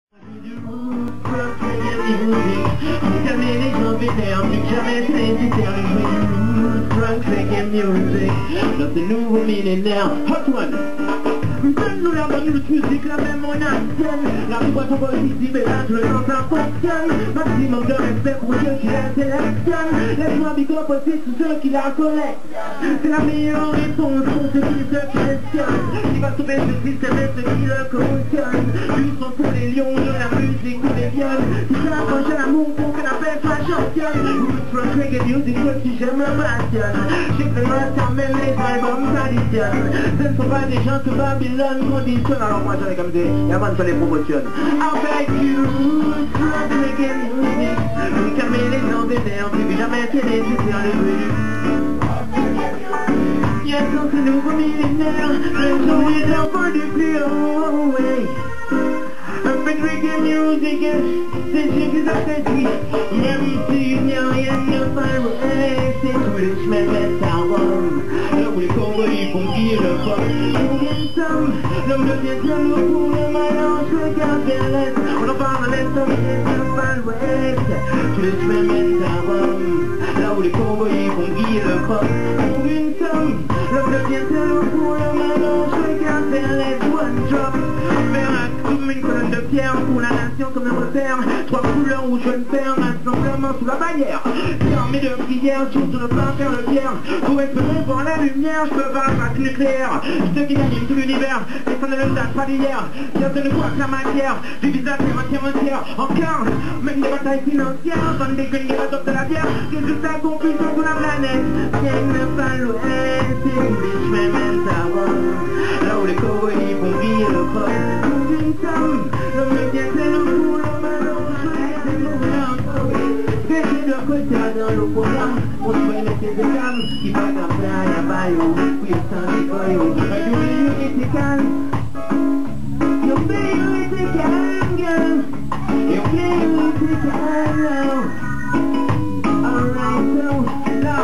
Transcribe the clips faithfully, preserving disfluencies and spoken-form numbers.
Jamais les gens vénèrent, plus que jamais c'est éternel. Frank Reggae Music, dans ce nouveau millénaire. Hot One. Donne-nous la bonne musique, la même on ancienne. La boîte positive et là, je le sens, ça fonctionne. Maximum de respect pour ceux qui la sélectionnent. Laisse-moi big up aussi tous ceux qui la collectent. C'est la meilleure réponse pour ceux qui se questionnent. Qui va sauver ce système et ceux qui le cautionnent. Lui sont pour les lions de la musique ou des viols. Qui s'approchent à l'amour pour que la paix soit championne. Roots from Reggae Music, moi si j'aime le passionne. J'ai fait le quand même les albums s'additionnent. Ce ne sont pas des gens que Babylone conditionne. Alors moi j'en ai comme des, et avant ça les promotionne. Avec you, Roots from Reggae Music. Vous calmez les gens des nerfs, puis jamais c'est nécessaire les bruits. Yes, dans ce nouveau millénaire, le show est un peu du plus haut, ouais. Avec Reggae Music, c'est juste des appétits. Y'a ici, y'a rien, y'a pas, ouais. C'est tous les chemins de album. Là où les cowboys font guiller le pop. Combien de sommes, l'homme devient jaloux pour le malin, je regarde vers l'est. On en parle en est, mais y'a pas l'ouest. Tous les chemins de album. Là où les cowboys font guiller le pop. Combien de sommes, l'homme devient jaloux pour le malin, je regarde vers l'est. One drop, vers la comme une colonne de pierre pour la nation comme un repère. Trois couleurs où je ne perds rassemblement sous la bannière. Armée de prières, tour sur le pain, faire le pierre. Pour espérer voir la lumière, je peux pas battre nucléaire. Je te guide tout l'univers, et ça ne le date pas d'hier. Certaines ne voient que la matière, du visage et matière entière. Encore, même des batailles financières, donne des gueules et adopte de la bière. Que tout ça confusion sur la planète. Rien ne pas l'ouest, c'est une biche, mais même ça va. Là où les cowboys font briller le pop. L'homme vient c'est le coup, l'homme a l'enjeu, c'est le coup. Restez de côté dans le programme, on se voit laisser des dames qui partent en plein à baillot, puis au sein des boyaux. Your baby était calme, your baby était calme, girl. Your baby était calme, alright, so, now.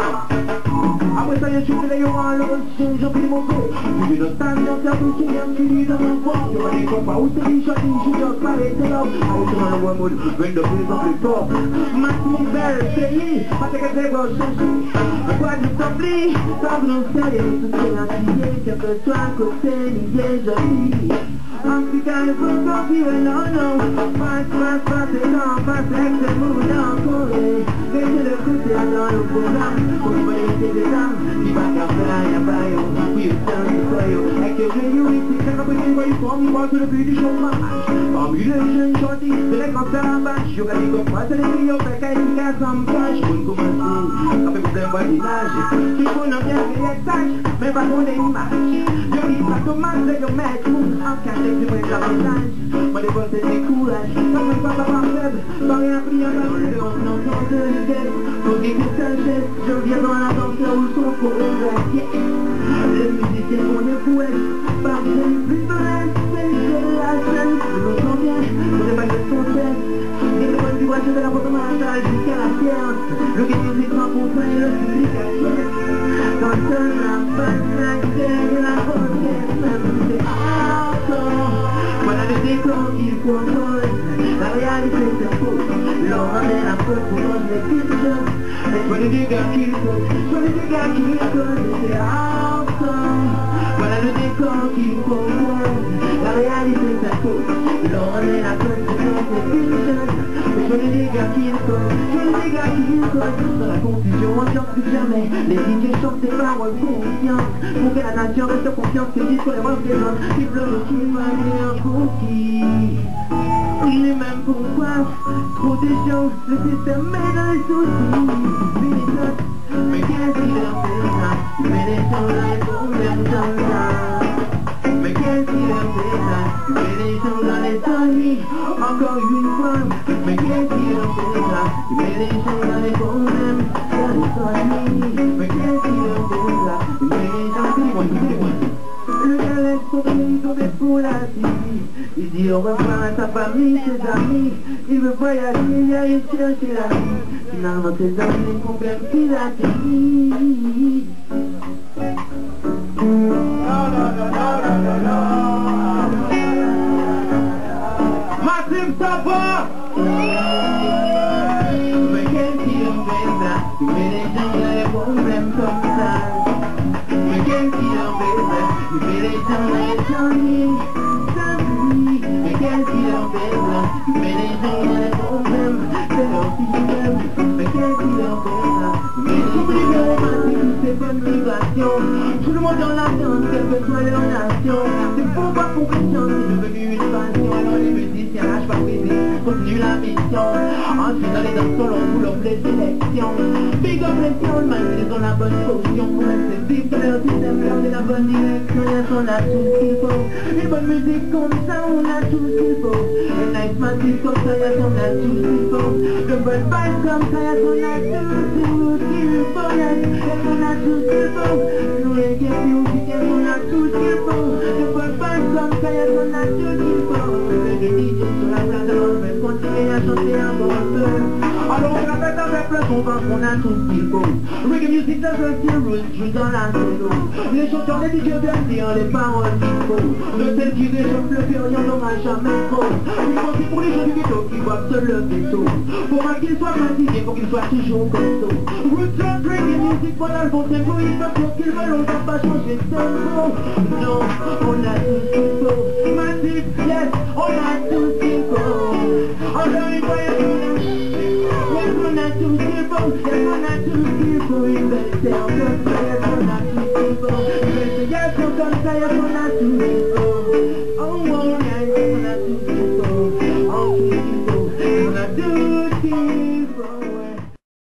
Après ça, y'a chuté les yorons à l'ocean, j'ai pris mon feu. J'ai le temps de faire tout ce qui est fini dans mon corps. Y'a des copains où c'est des shots, des shooters, pas les télos. Ah, où c'est dans le one mode, vingt de plus en plus fort. Max mon bel pays, pas de qu'à gros chercher. Pourquoi je t'oublie, sans nous serrer, tout ce qui est affilié, quel que soit côté, lié, joli. Africain, il faut confier, non, non. Passe, passe, passe, et non, passe, avec ce mouvement en Corée. Restez de côté dans le programme, pour se voler des dames. Qui va faire plein, y'a pas yo, oui, au sein du soyau. Avec le génie, ici, c'est comme une voie, il faut en voir sur le but du chômage. Parmi les jeunes gentils, c'est les grands savages. J'aurais dit comme moi, c'est les millions, fait qu'à une casse en page. Bonne commencer, ça fait plein voisinage. Si vous n'en bien fait les tâches, mais pas qu'on ait une marche. Je dis pas Thomas, c'est le maître, en cachette, c'est moi l'avantage. Moi, les bonnes, c'est des courages. Ça me fait pas par faible, par rien pris en bas, c'est on entend de l'idée. Faut qu'il y ait un geste, je viens dans la danse, là où le son pour le reste. Les musiciens font des poètes, par des plus de respect, c'est la scène. Je m'entends bien, pour les bagues de son tête. Et le point du voiture de la photomontage jusqu'à la science. Le guide des grands contrats et le public à chienne. Quand seul la bonne accès de la requête, même c'est hardcore. Voilà le décor qu'il propose, la réalité c'est faux. L'on ramène un peu pour rendre les pictures. Et soit les dégâts qu'il faut, soit les dégâts qu'il cause, c'est hardcore. Voilà le décor qu'il propose, la réalité c'est faux. L'on ramène un peu pour rendre les pictures. Et soit les dégâts qu'il cause, soit les dégâts qu'il cause. Dans la confusion, on chante plus jamais. Les D J chantent des paroles confiantes. Pour que la nation reste confiante, que disent les représente. Qui pleure, qui manie un cookie. Il est même pourquoi trop de gens, le système met dans les soucis. Mais qu'est-ce qu'il a fait ça? Mais les gens là, les problèmes sont là. Mais qu'est-ce qu'il a fait ça? Mais les gens là, les ennuis. Encore une fois. Mais qu'est-ce qu'il a fait ça? Mais les gens là, les problèmes sont les ennuis. Mais qu'est-ce qu'il a fait ça? Mais les gens, dis-moi, dis-moi. Le gars laisse tomber, il tombe pour la vie. Il dit au revoir à sa famille, ses amis. Il veut voyager, il aller chercher la vie. Finalement ses amis, les problèmes qu'il a dit. Massive see them, baby. You feel it down like Johnny, Johnny. You can't see them, baby. You feel it down like them. They don't see them. You can't see them, baby. Oublie le romantique, toutes ces bonnes vibrations. Tout le monde dans la danse, quelle que soit leur nation. C'est pour pas pour une chance, c'est devenu une passion. Alors les musiciens lâchent pas prise, continue la mission. Ensuite dans les danses solo, on roule les sélections. Big up les sions, man, ils ont la bonne potion. Pour même c'est vite, leur système, leur de la bonne direction. Yes, on a tout ce qu'il faut. Une bonne musique comme ça, on a tout ce qu'il faut. Un nice massif comme ça, yes, on a tout ce qu'il faut. De bonnes vibes comme ça, yes, on a tout ce qu'il faut. Yes, on a tout ce qu'il faut. Nous les gays music, yes, on a tout ce qu'il faut. De bonnes vibes comme ça, yes, on a tout ce qu'il faut. Le D J sur la place, alors on va continuer à chanter un bon peu. Alors on la fête avec le son, parce qu'on a tout ce qu'il faut. Reggae music, ça se tire, joue dans la solo. Les chanteurs, les D J viennent dire les paroles qu'il faut. De celles qui réchauffent le cœur, y'en aura jamais trop. Une pensée pour les gens du ghetto qui doivent se lever tôt. Pour pas qu'ils soient fatigués, pour qu'ils soient toujours costaud. Roots of reggae music, pour l'album tempo, ils peuvent pour qu'ils veulent, on va pas changer de tempo. Non, on a tout ce qu'il faut. Massif, yes, on a tout ce qu'il faut. Encore une fois, yes, on a tout ce qu'il faut. Yes, on a tout ce qu'il faut. Une belle terre de